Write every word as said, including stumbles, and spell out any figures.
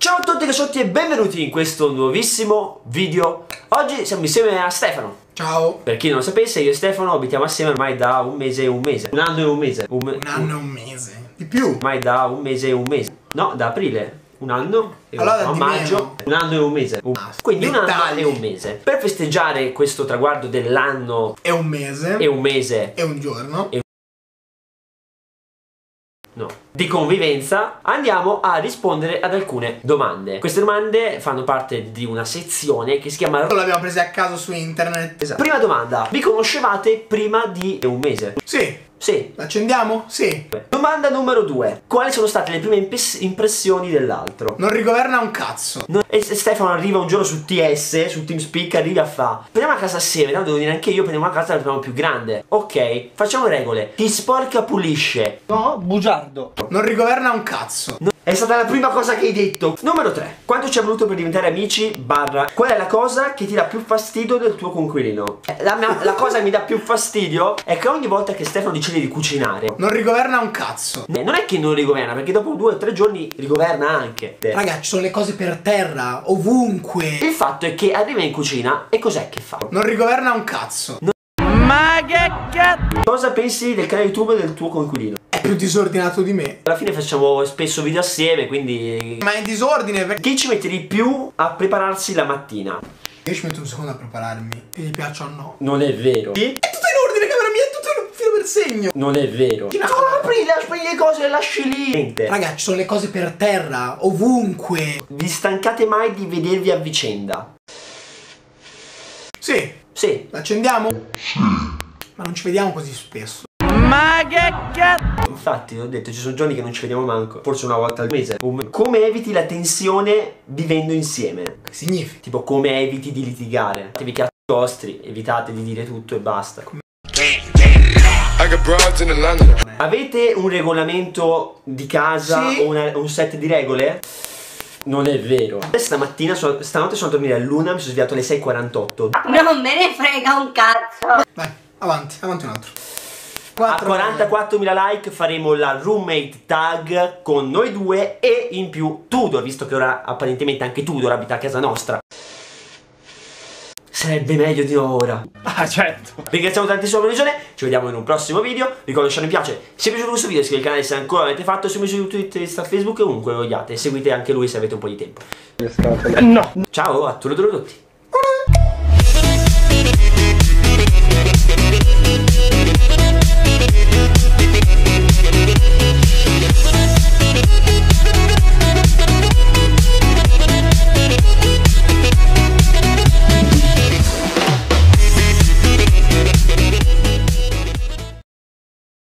Ciao a tutti ragazzotti e benvenuti in questo nuovissimo video. Oggi siamo insieme a Stefano. Ciao. Per chi non lo sapesse, io e Stefano abitiamo assieme ormai da un mese e un mese. Un anno e un mese. Un, me un anno e un mese. Di più. Ormai da un mese e un mese. No, da aprile. Un anno e allora, un, a maggio. meno. Un anno e un mese. Un, ah, quindi dettagli. un anno e un mese. Per festeggiare questo traguardo dell'anno e un mese. E un mese. E un giorno. E No. Di convivenza, andiamo a rispondere ad alcune domande. Queste domande fanno parte di una sezione che si chiama... L'abbiamo presa a caso su internet. Esatto. Prima domanda: vi conoscevate prima di un mese? Sì. Sì. Accendiamo? Sì. Domanda numero due: quali sono state le prime impressioni dell'altro? Non rigoverna un cazzo. No. E Stefano arriva un giorno su T S, su TeamSpeak, arriva a fa: prendiamo a casa assieme, no, devo dire anche io, prendiamo a casa la prendiamo più grande. Ok, facciamo regole. Chi sporca pulisce. No, bugiardo. Non rigoverna un cazzo. No. È stata la prima cosa che hai detto. Numero tre: quanto ci è voluto per diventare amici? Barra, qual è la cosa che ti dà più fastidio del tuo coinquilino? La, mia, la cosa che mi dà più fastidio è che ogni volta che Stefano decide di cucinare non rigoverna un cazzo. Non è che non rigoverna, perché dopo due o tre giorni rigoverna anche. Raga, ci sono le cose per terra, ovunque. Il fatto è che arriva in cucina e cos'è che fa? Non rigoverna un cazzo. Non... Ma che cazzo? Cosa pensi del canale YouTube del tuo coinquilino? È più disordinato di me. Alla fine facciamo spesso video assieme, quindi... Ma è in disordine perché... Chi ci mette di più a prepararsi la mattina? Io ci metto un secondo a prepararmi. E gli piace o no? Non è vero. Sì? È tutto in ordine, camera mia, è tutto in filo per segno. Non è vero. No, apri, apri le cose e lasci lì. Raga, ci sono le cose per terra, ovunque. Vi stancate mai di vedervi a vicenda? Sì. Sì. L'accendiamo? Sì. Ma non ci vediamo così spesso. Ma che cazzo? Infatti, ho detto, ci sono giorni che non ci vediamo manco. Forse una volta al mese. Come eviti la tensione vivendo insieme? Che significa? Tipo, come eviti di litigare? Fatevi i cazzi vostri, evitate di dire tutto e basta. Come... Avete un regolamento di casa? Sì. O una, un set di regole? Non è vero. Stamattina, so, stanotte sono a dormire all'una, mi sono svegliato alle sei e quarantotto. Non me ne frega un cazzo. Vai, avanti, avanti un altro. A quarantaquattromila like faremo la roommate tag con noi due e in più Tudor, visto che ora apparentemente anche Tudor abita a casa nostra. Sarebbe meglio di ora. Ah, certo. Ringraziamo tantissimo per la visione, ci vediamo in un prossimo video. Ricordo di lasciare mi piace se vi è piaciuto questo video, iscrivetevi al canale se ancora non l'avete fatto, seguiteci su Twitter, Insta, Facebook e ovunque vogliate. E seguite anche lui se avete un po' di tempo. No. Ciao a tutti.